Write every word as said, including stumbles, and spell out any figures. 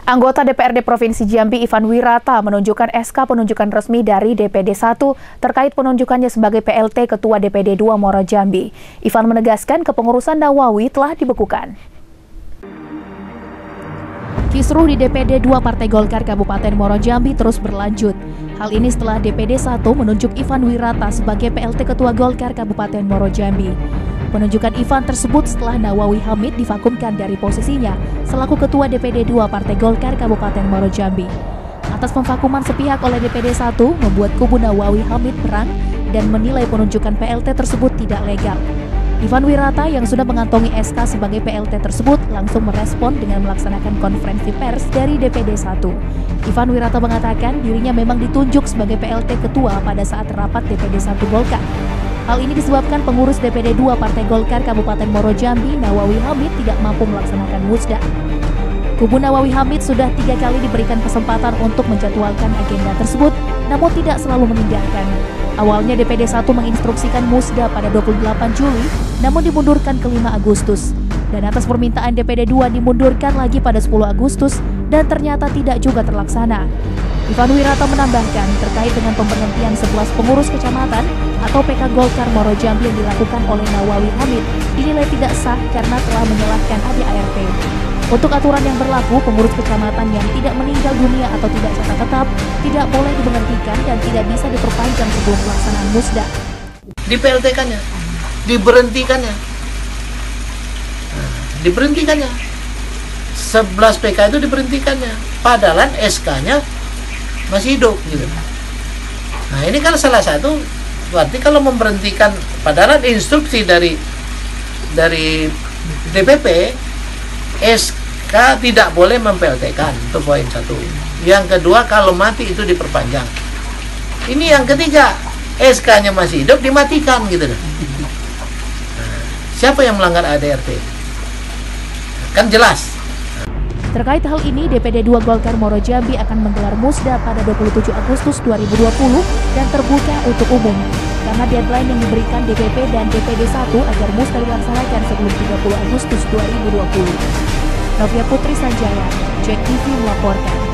Anggota D P R D Provinsi Jambi Ivan Wirata menunjukkan S K penunjukan resmi dari D P D satu terkait penunjukannya sebagai P L T Ketua D P D dua Muaro Jambi. Ivan menegaskan kepengurusan Nawawi telah dibekukan. Kisruh di D P D dua Partai Golkar Kabupaten Muaro Jambi terus berlanjut. Hal ini setelah D P D satu menunjuk Ivan Wirata sebagai P L T Ketua Golkar Kabupaten Muaro Jambi. Penunjukan Ivan tersebut setelah Nawawi Hamid divakumkan dari posisinya selaku Ketua D P D dua Partai Golkar Kabupaten Muaro Jambi. Atas pemvakuman sepihak oleh D P D satu membuat kubu Nawawi Hamid perang dan menilai penunjukan P L T tersebut tidak legal. Ivan Wirata yang sudah mengantongi S K sebagai P L T tersebut langsung merespon dengan melaksanakan konferensi pers dari D P D satu. Ivan Wirata mengatakan dirinya memang ditunjuk sebagai P L T Ketua pada saat rapat D P D satu Golkar. Hal ini disebabkan pengurus D P D dua Partai Golkar Kabupaten Muaro Jambi, Nawawi Hamid, tidak mampu melaksanakan musda. Kubu Nawawi Hamid sudah tiga kali diberikan kesempatan untuk menjadwalkan agenda tersebut, namun tidak selalu meninggalkan. Awalnya D P D satu menginstruksikan musda pada dua puluh delapan Juli, namun dimundurkan ke lima Agustus. Dan atas permintaan D P D dua dimundurkan lagi pada sepuluh Agustus dan ternyata tidak juga terlaksana. Ivan Wirata menambahkan terkait dengan pemberhentian sebelas pengurus kecamatan atau P K Golkar Muaro Jambi yang dilakukan oleh Nawawi Hamid dinilai tidak sah karena telah menyalahkan A D A R T. Untuk aturan yang berlaku, pengurus kecamatan yang tidak meninggal dunia atau tidak catat tetap tidak boleh diberhentikan dan tidak bisa diperpanjang sebelum pelaksanaan musda. Di P L T-kannya, diberhentikannya, diberhentikannya. sebelas P K itu diberhentikannya, padahal S K-nya masih hidup gitu. Nah ini kan salah satu, berarti kalau memberhentikan, padahal instruksi dari dari D P P, S K tidak boleh mem-P L T-kan, itu poin satu. Yang kedua, kalau mati itu diperpanjang. Ini yang ketiga, S K-nya masih hidup dimatikan gitu. Nah, siapa yang melanggar A D R T? Kan jelas. Terkait hal ini, D P D dua Golkar Muaro Jambi akan menggelar musda pada dua puluh tujuh Agustus dua ribu dua puluh dan terbuka untuk umum. Karena deadline yang diberikan D P P dan D P D satu agar musda dilaksanakan sebelum tiga puluh Agustus dua ribu dua puluh. Novia Putri Sanjaya, Jack T V melaporkan.